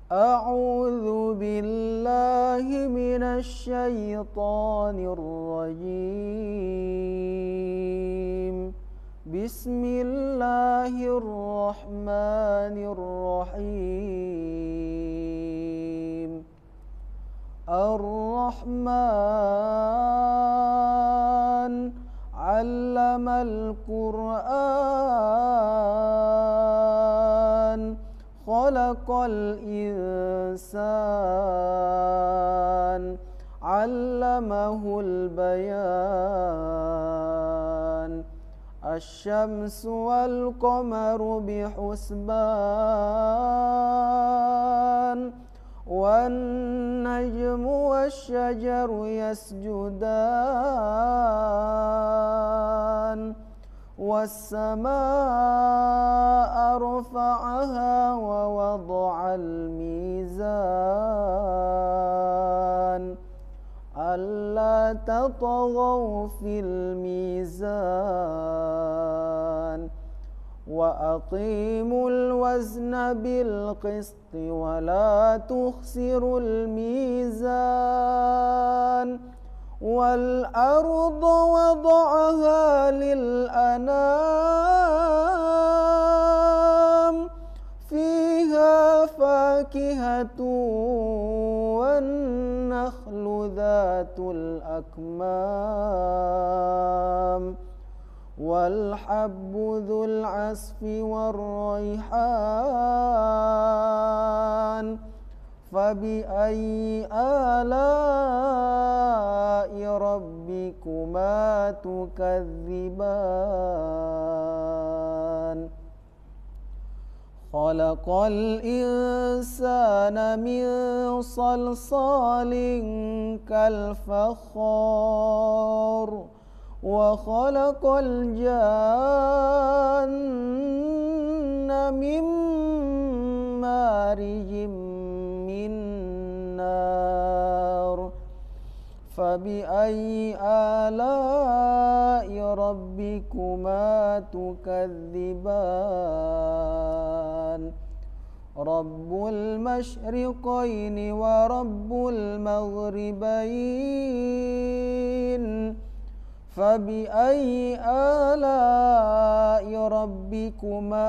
أعوذ بالله من الشيطان الرجيم. بسم الله الرحمن الرحيم. الرحمن علم القرآن خلق الإنسان علمه البيان. الشمس والقمر بحسبان والنجم والشجر يسجدان والسماء رفعها ووضع الميزان ألا تطغوا في الميزان وأقيموا الوزن بالقسط ولا تخسروا الميزان. والأرض وضعها للأنام فيها فاكهة والنخل ذات الأكمام والحب ذو العصف والريحان. فبأي آلاء ربكما تكذبان؟ خلق الإنسان من صلصال كالفخار وخلق الجان من مارج من نار. فبأي آلاء ربكما تكذبان؟ رب المشرقين ورب المغربين. فبأي آلاء ربكما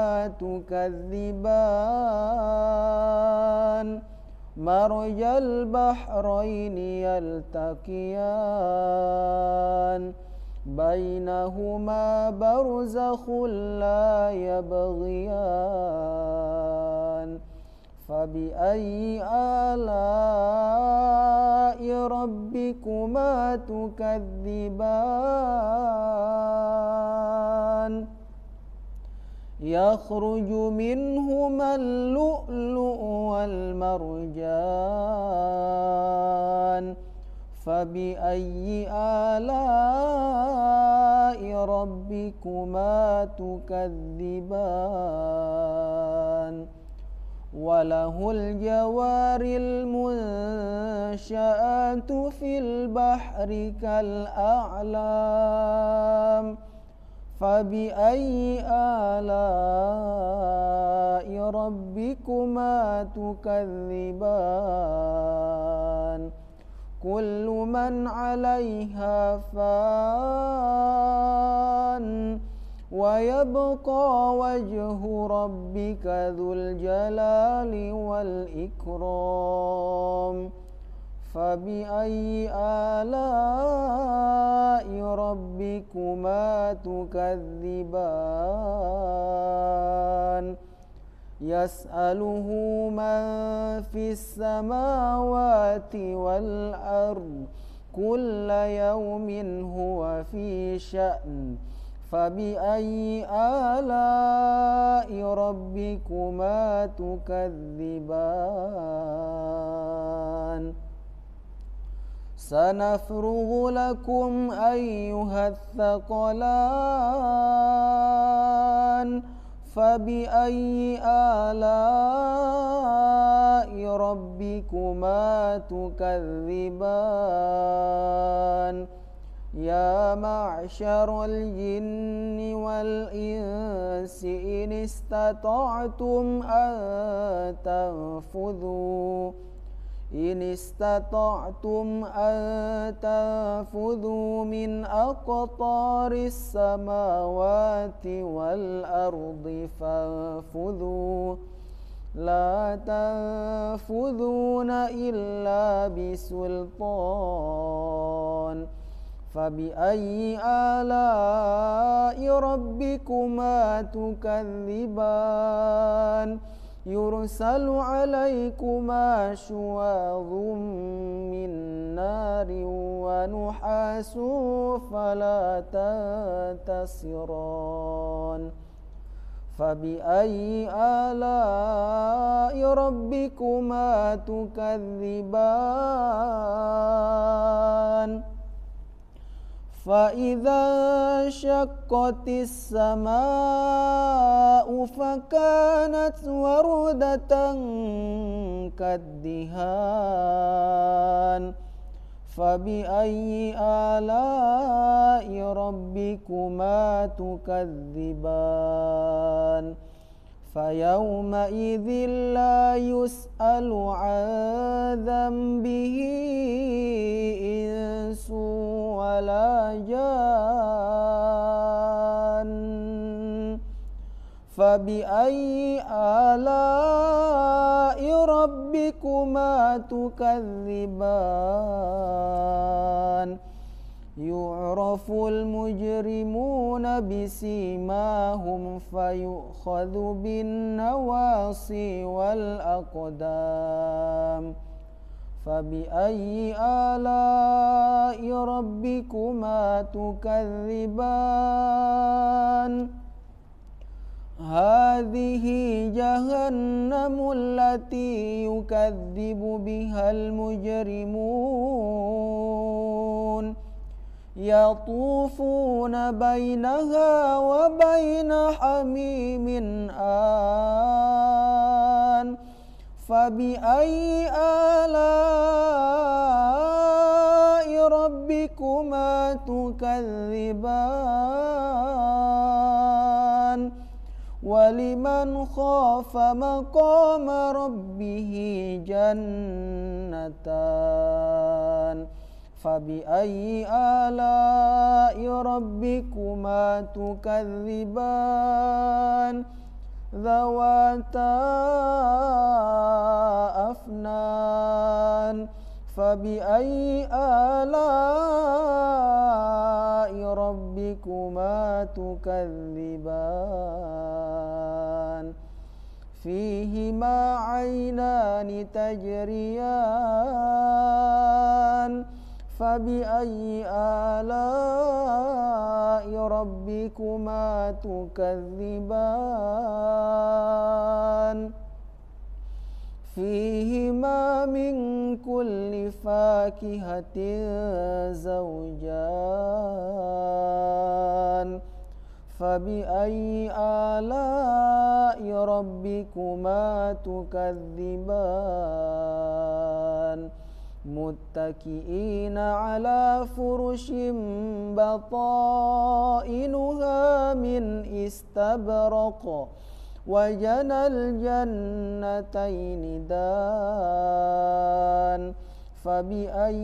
تكذبان؟ مرج البحرين يلتقيان بينهما برزخ لا يبغيان. فبأي آلاء ربكما تكذبان؟ يخرج منهما اللؤلؤ والمرجان. فبأي آلاء ربكما تكذبان؟ وله الجوار المنشآت في البحر كالأعلام. فبأي آلاء ربكما تكذبان؟ كل من عليها فان ويبقى وجه ربك ذو الجلال والإكرام. فبأي آلاء ربكما تكذبان؟ يسأله من في السماوات والأرض كل يوم هو في شأن. فبأي آلاء ربكما تكذبان؟ سنفرغ لكم أيها الثقلان. فبأي آلاء ربكما تكذبان؟ يا معشر الجن والإنس إن استطعتم أن تنفذوا من أقطار السماوات والأرض فانفذوا لا تنفذون إلا بسلطان فبأي آلاء ربكما تكذبان يرسل عليكما شواظ من نار ونحاس فلا تنتصران فبأي آلاء ربكما تكذبان فإذا انشقت السماء فكانت وردة كالدهان فبأي آلاء ربكما تكذبان فيومئذ لا يسأل عن ذنبه إنس ولا جان فبأي آلاء ربكما تكذبان يعرف المجرمون بسيماهم فيؤخذ بالنواصي والأقدام فبأي آلاء ربكما تكذبان هذه جهنم التي يكذب بها المجرمون يطوفون بينها وبين حميم آن فبأي آلاء ربكما تكذبان ولمن خاف مقام ربه جنتان فبأي آلاء ربكما تكذبان ذواتا أفنان فبأي آلاء ربكما تكذبان فيهما عينان تجريان فبأي آلاء ربكما تكذبان فيهما من كل فاكهة زوجان فبأي آلاء ربكما تكذبان متكئين على فرش بطائنها من استبرق وجنى الجنتين دان فبأي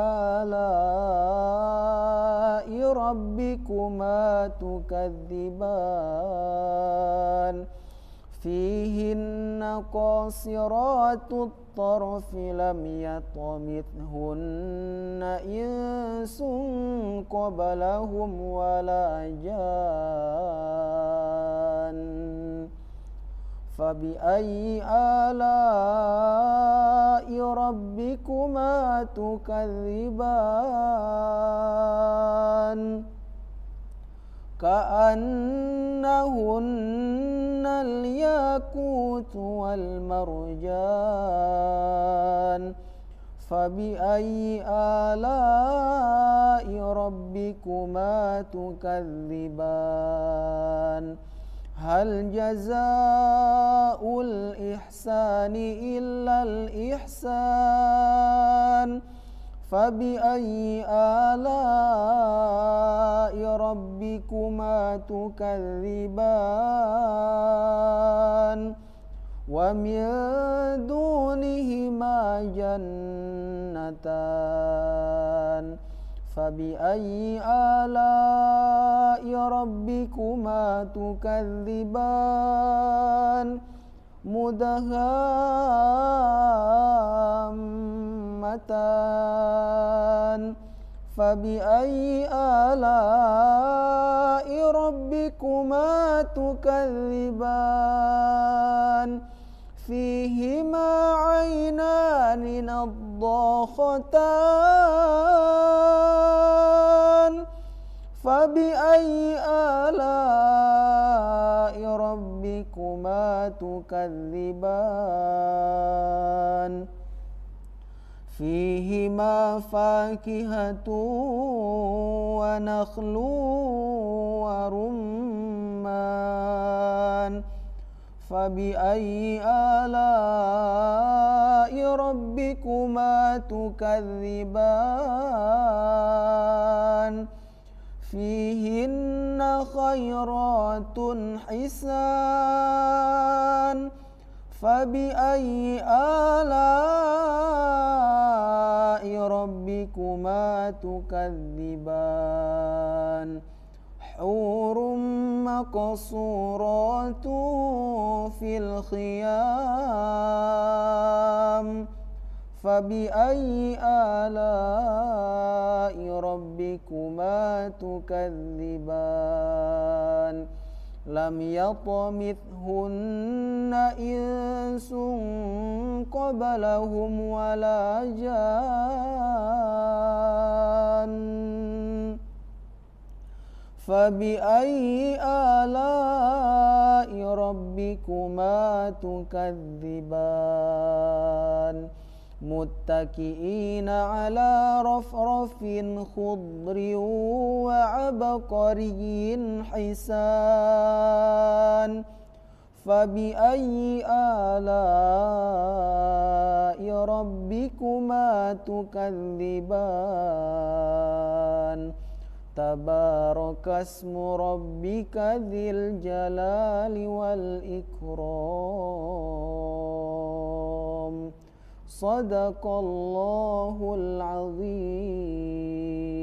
آلاء ربكما تكذبان فيهن قاصرات الطرف لم يطمثهن إنس قبلهم ولا جان فبأي آلاء ربكما تكذبان كأنهن الياقوت والمرجان فبأي آلاء ربكما تكذبان هل جزاء الإحسان إلا الإحسان فبأي آلاء ربكما تكذبان ومن دونهما جنتان فبأي آلاء ربكما تكذبان مدهامتان فبأي آلاء ربكما تكذبان فيهما عينان نضاختان فبأي آلاء ربكما تكذبان فيهما فاكهة ونخل ورمان فبأي آلاء ربكما تكذبان فيهن خيرات حسان فبأي آلاء ربكما تكذبان حور مقصورات في الخيام فبأي آلاء ربكما تكذبان لم يطمثهن إنس قبلهم ولا جان فبأي آلاء ربكما تكذبان متكئين على رفرف خضر وعبقري حسان فبأي آلاء ربكما تكذبان تبارك اسم ربك ذي الجلال والإكرام صدق الله العظيم.